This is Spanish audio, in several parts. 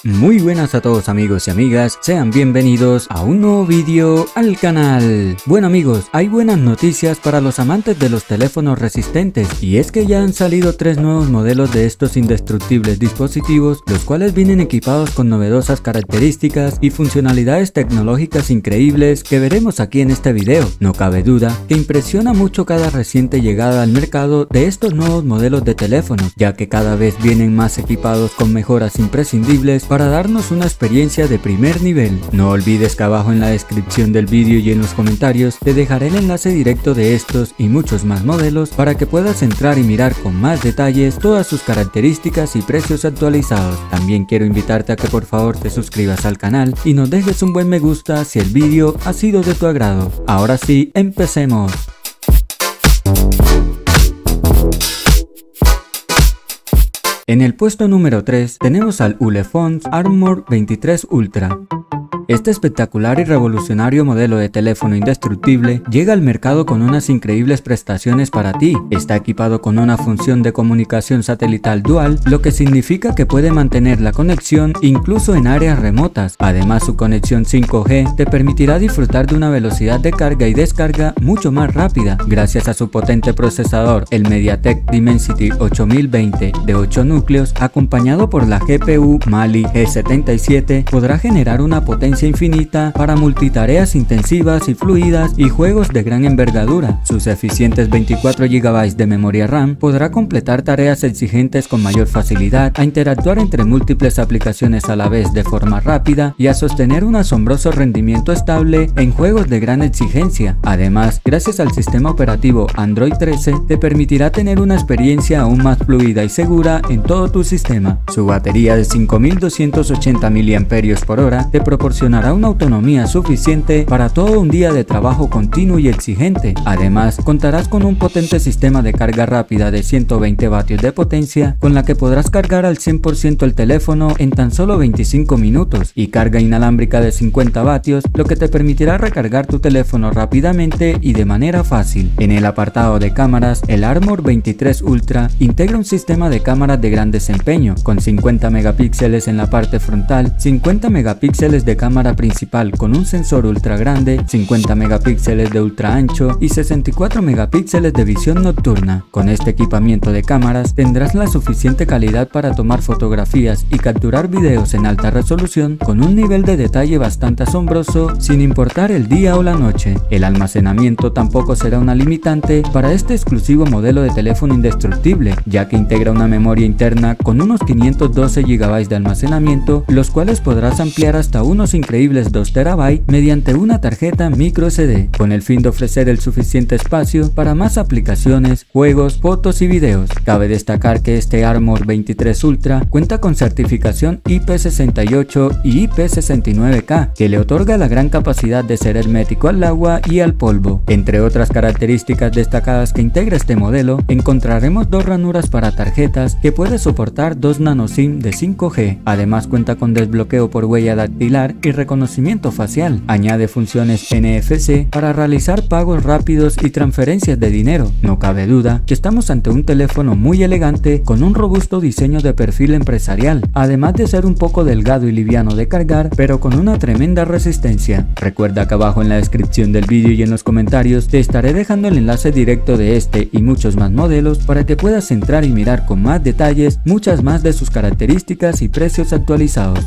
Muy buenas a todos amigos y amigas, sean bienvenidos a un nuevo vídeo al canal. Bueno amigos, hay buenas noticias para los amantes de los teléfonos resistentes, y es que ya han salido 3 nuevos modelos de estos indestructibles dispositivos, los cuales vienen equipados con novedosas características y funcionalidades tecnológicas increíbles que veremos aquí en este video. No cabe duda que impresiona mucho cada reciente llegada al mercado de estos nuevos modelos de teléfonos, ya que cada vez vienen más equipados con mejoras imprescindibles para darnos una experiencia de primer nivel. No olvides que abajo en la descripción del vídeo y en los comentarios te dejaré el enlace directo de estos y muchos más modelos para que puedas entrar y mirar con más detalles todas sus características y precios actualizados. También quiero invitarte a que por favor te suscribas al canal y nos dejes un buen me gusta si el vídeo ha sido de tu agrado. Ahora sí, empecemos. En el puesto número 3 tenemos al Ulefone Armor 23 Ultra. Este espectacular y revolucionario modelo de teléfono indestructible llega al mercado con unas increíbles prestaciones para ti. Está equipado con una función de comunicación satelital dual, lo que significa que puede mantener la conexión incluso en áreas remotas. Además, su conexión 5G te permitirá disfrutar de una velocidad de carga y descarga mucho más rápida. Gracias a su potente procesador, el MediaTek Dimensity 8020 de 8 núcleos, acompañado por la GPU Mali G77, podrá generar una potencia infinita para multitareas intensivas y fluidas y juegos de gran envergadura. Sus eficientes 24 GB de memoria RAM podrá completar tareas exigentes con mayor facilidad, a interactuar entre múltiples aplicaciones a la vez de forma rápida y a sostener un asombroso rendimiento estable en juegos de gran exigencia. Además, gracias al sistema operativo Android 13, te permitirá tener una experiencia aún más fluida y segura en todo tu sistema. Su batería de 5280 mAh te proporciona una autonomía suficiente para todo un día de trabajo continuo y exigente. Además, contarás con un potente sistema de carga rápida de 120 vatios de potencia, con la que podrás cargar al 100% el teléfono en tan solo 25 minutos, y carga inalámbrica de 50 vatios, lo que te permitirá recargar tu teléfono rápidamente y de manera fácil. En el apartado de cámaras, el Armor 23 Ultra integra un sistema de cámaras de gran desempeño, con 50 megapíxeles en la parte frontal, 50 megapíxeles de cámara principal con un sensor ultra grande, 50 megapíxeles de ultra ancho y 64 megapíxeles de visión nocturna. Con este equipamiento de cámaras tendrás la suficiente calidad para tomar fotografías y capturar videos en alta resolución con un nivel de detalle bastante asombroso sin importar el día o la noche. El almacenamiento tampoco será una limitante para este exclusivo modelo de teléfono indestructible, ya que integra una memoria interna con unos 512 GB de almacenamiento, los cuales podrás ampliar hasta unos increíbles 2 TB mediante una tarjeta micro SD, con el fin de ofrecer el suficiente espacio para más aplicaciones, juegos, fotos y videos. Cabe destacar que este Armor 23 Ultra cuenta con certificación IP68 y IP69K, que le otorga la gran capacidad de ser hermético al agua y al polvo. Entre otras características destacadas que integra este modelo, encontraremos 2 ranuras para tarjetas que puede soportar 2 nano SIM de 5G. Además, cuenta con desbloqueo por huella dactilar y reconocimiento facial. Añade funciones NFC para realizar pagos rápidos y transferencias de dinero. No cabe duda que estamos ante un teléfono muy elegante con un robusto diseño de perfil empresarial, además de ser un poco delgado y liviano de cargar, pero con una tremenda resistencia. Recuerda que abajo en la descripción del vídeo y en los comentarios te estaré dejando el enlace directo de este y muchos más modelos para que puedas entrar y mirar con más detalles muchas más de sus características y precios actualizados.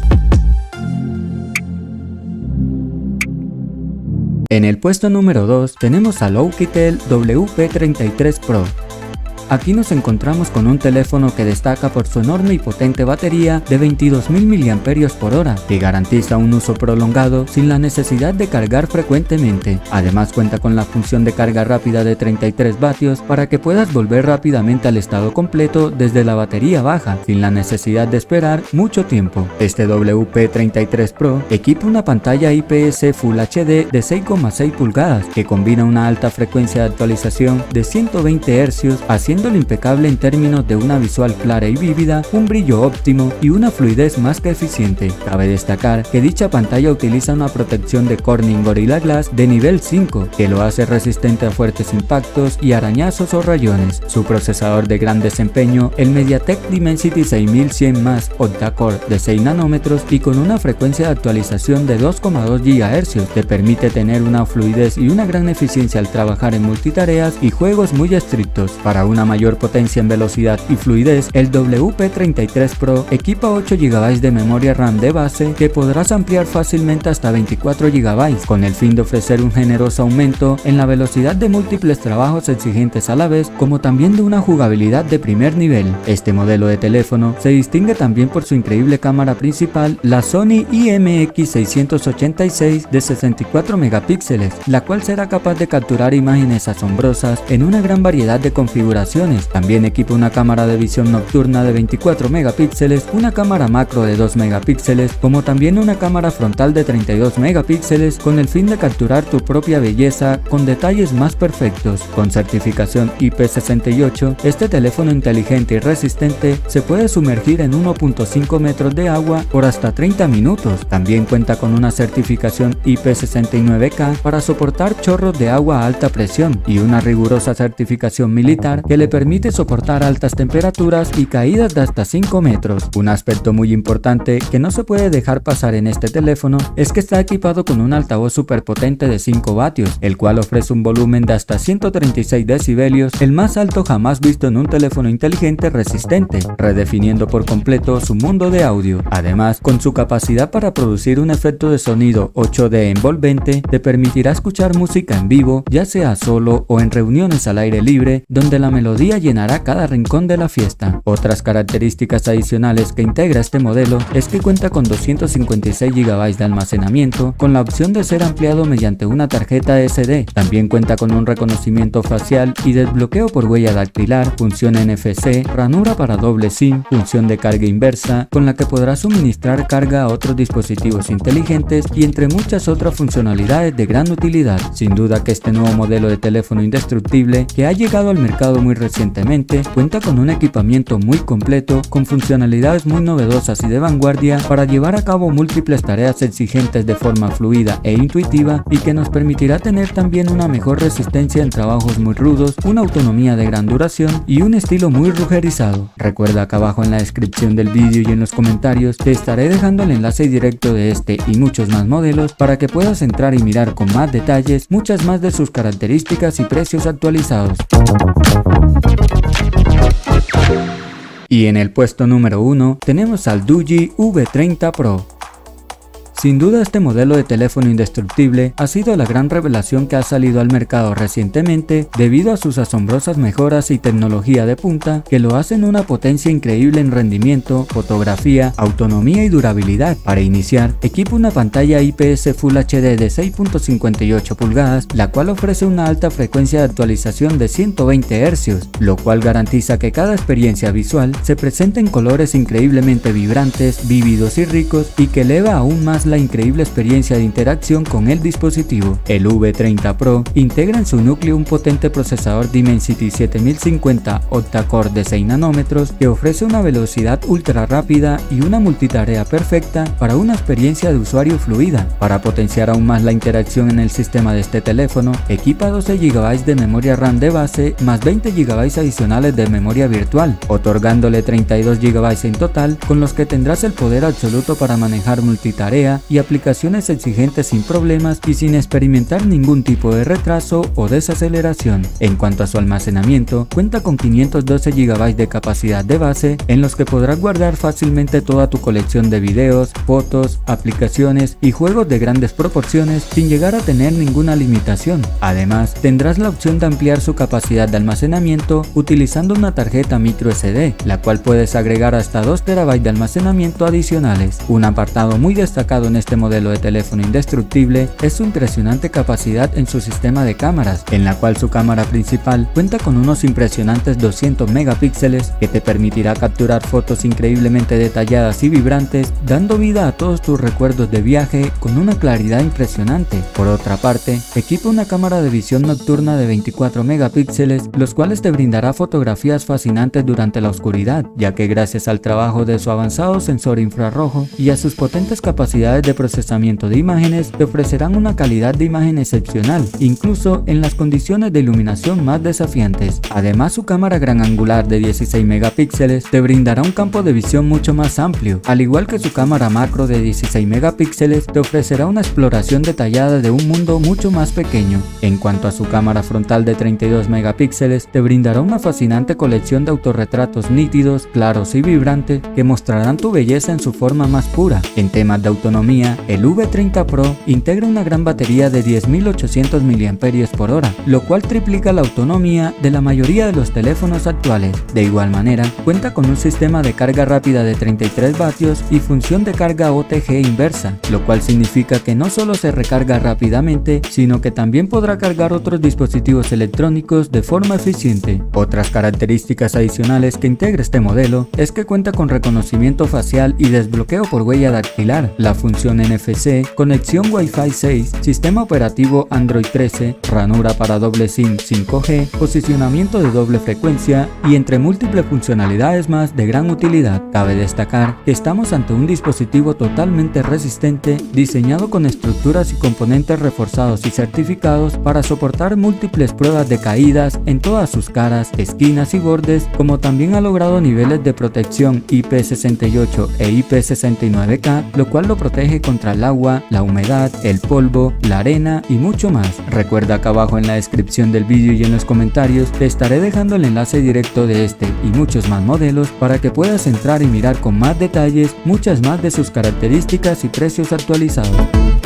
En el puesto número 2 tenemos al Oukitel WP33 Pro. Aquí nos encontramos con un teléfono que destaca por su enorme y potente batería de 22.000 mAh, que garantiza un uso prolongado sin la necesidad de cargar frecuentemente. Además, cuenta con la función de carga rápida de 33 vatios para que puedas volver rápidamente al estado completo desde la batería baja, sin la necesidad de esperar mucho tiempo. Este WP33 Pro equipa una pantalla IPS Full HD de 6,6 pulgadas que combina una alta frecuencia de actualización de 120 Hz a 100 manteniéndolo impecable en términos de una visual clara y vívida, un brillo óptimo y una fluidez más que eficiente. Cabe destacar que dicha pantalla utiliza una protección de Corning Gorilla Glass de nivel 5, que lo hace resistente a fuertes impactos y arañazos o rayones. Su procesador de gran desempeño, el MediaTek Dimensity 6100+, octa-core de 6 nanómetros y con una frecuencia de actualización de 2,2 GHz, te permite tener una fluidez y una gran eficiencia al trabajar en multitareas y juegos muy estrictos. Para una mayor potencia en velocidad y fluidez, el WP33 Pro equipa 8 GB de memoria RAM de base que podrás ampliar fácilmente hasta 24 GB, con el fin de ofrecer un generoso aumento en la velocidad de múltiples trabajos exigentes a la vez, como también de una jugabilidad de primer nivel. Este modelo de teléfono se distingue también por su increíble cámara principal, la Sony IMX686 de 64 megapíxeles, la cual será capaz de capturar imágenes asombrosas en una gran variedad de configuraciones. También equipa una cámara de visión nocturna de 24 megapíxeles, una cámara macro de 2 megapíxeles, como también una cámara frontal de 32 megapíxeles con el fin de capturar tu propia belleza con detalles más perfectos. Con certificación IP68, este teléfono inteligente y resistente se puede sumergir en 1.5 metros de agua por hasta 30 minutos. También cuenta con una certificación IP69K para soportar chorros de agua a alta presión y una rigurosa certificación militar que le permite soportar altas temperaturas y caídas de hasta 5 metros. Un aspecto muy importante que no se puede dejar pasar en este teléfono es que está equipado con un altavoz superpotente de 5 vatios, el cual ofrece un volumen de hasta 136 decibelios, el más alto jamás visto en un teléfono inteligente resistente, redefiniendo por completo su mundo de audio. Además, con su capacidad para producir un efecto de sonido 8D envolvente, te permitirá escuchar música en vivo, ya sea solo o en reuniones al aire libre, donde la melodía llenará cada rincón de la fiesta. Otras características adicionales que integra este modelo es que cuenta con 256 GB de almacenamiento, con la opción de ser ampliado mediante una tarjeta SD. También cuenta con un reconocimiento facial y desbloqueo por huella dactilar, función NFC, ranura para doble SIM, función de carga inversa, con la que podrás suministrar carga a otros dispositivos inteligentes y entre muchas otras funcionalidades de gran utilidad. Sin duda que este nuevo modelo de teléfono indestructible, que ha llegado al mercado muy recientemente, cuenta con un equipamiento muy completo, con funcionalidades muy novedosas y de vanguardia para llevar a cabo múltiples tareas exigentes de forma fluida e intuitiva, y que nos permitirá tener también una mejor resistencia en trabajos muy rudos, una autonomía de gran duración y un estilo muy rugerizado. Recuerda, acá abajo en la descripción del vídeo y en los comentarios te estaré dejando el enlace directo de este y muchos más modelos para que puedas entrar y mirar con más detalles muchas más de sus características y precios actualizados. Y en el puesto número 1 tenemos al Doogee V30 Pro. Sin duda, este modelo de teléfono indestructible ha sido la gran revelación que ha salido al mercado recientemente debido a sus asombrosas mejoras y tecnología de punta que lo hacen una potencia increíble en rendimiento, fotografía, autonomía y durabilidad. Para iniciar, equipa una pantalla IPS Full HD de 6.58 pulgadas, la cual ofrece una alta frecuencia de actualización de 120 Hz, lo cual garantiza que cada experiencia visual se presente en colores increíblemente vibrantes, vívidos y ricos, y que eleva aún más la increíble experiencia de interacción con el dispositivo. El V30 Pro integra en su núcleo un potente procesador Dimensity 7050 octa-core de 6 nanómetros que ofrece una velocidad ultra rápida y una multitarea perfecta para una experiencia de usuario fluida. Para potenciar aún más la interacción en el sistema de este teléfono, equipa 12 GB de memoria RAM de base más 20 GB adicionales de memoria virtual, otorgándole 32 GB en total, con los que tendrás el poder absoluto para manejar multitarea y aplicaciones exigentes sin problemas y sin experimentar ningún tipo de retraso o desaceleración. En cuanto a su almacenamiento, cuenta con 512 GB de capacidad de base, en los que podrás guardar fácilmente toda tu colección de videos, fotos, aplicaciones y juegos de grandes proporciones sin llegar a tener ninguna limitación. Además, tendrás la opción de ampliar su capacidad de almacenamiento utilizando una tarjeta microSD, la cual puedes agregar hasta 2 TB de almacenamiento adicionales. Un apartado muy destacado en este modelo de teléfono indestructible es su impresionante capacidad en su sistema de cámaras, en la cual su cámara principal cuenta con unos impresionantes 200 megapíxeles que te permitirá capturar fotos increíblemente detalladas y vibrantes, dando vida a todos tus recuerdos de viaje con una claridad impresionante. Por otra parte, equipa una cámara de visión nocturna de 24 megapíxeles, los cuales te brindará fotografías fascinantes durante la oscuridad, ya que gracias al trabajo de su avanzado sensor infrarrojo y a sus potentes capacidades de procesamiento de imágenes, te ofrecerán una calidad de imagen excepcional, incluso en las condiciones de iluminación más desafiantes. Además, su cámara gran angular de 16 megapíxeles te brindará un campo de visión mucho más amplio, al igual que su cámara macro de 16 megapíxeles te ofrecerá una exploración detallada de un mundo mucho más pequeño. En cuanto a su cámara frontal de 32 megapíxeles, te brindará una fascinante colección de autorretratos nítidos, claros y vibrantes que mostrarán tu belleza en su forma más pura. En temas de autonomía, el V30 Pro integra una gran batería de 10.800 mAh, lo cual triplica la autonomía de la mayoría de los teléfonos actuales. De igual manera, cuenta con un sistema de carga rápida de 33 vatios y función de carga OTG inversa, lo cual significa que no solo se recarga rápidamente, sino que también podrá cargar otros dispositivos electrónicos de forma eficiente. Otras características adicionales que integra este modelo es que cuenta con reconocimiento facial y desbloqueo por huella dactilar, la función NFC, conexión Wi-Fi 6, sistema operativo Android 13, ranura para doble SIM 5G, posicionamiento de doble frecuencia y entre múltiples funcionalidades más de gran utilidad. Cabe destacar que estamos ante un dispositivo totalmente resistente, diseñado con estructuras y componentes reforzados y certificados para soportar múltiples pruebas de caídas en todas sus caras, esquinas y bordes, como también ha logrado niveles de protección IP68 e IP69K, lo cual lo protege contra el agua, la humedad, el polvo, la arena y mucho más. Recuerda, acá abajo en la descripción del vídeo y en los comentarios te estaré dejando el enlace directo de este y muchos más modelos para que puedas entrar y mirar con más detalles muchas más de sus características y precios actualizados.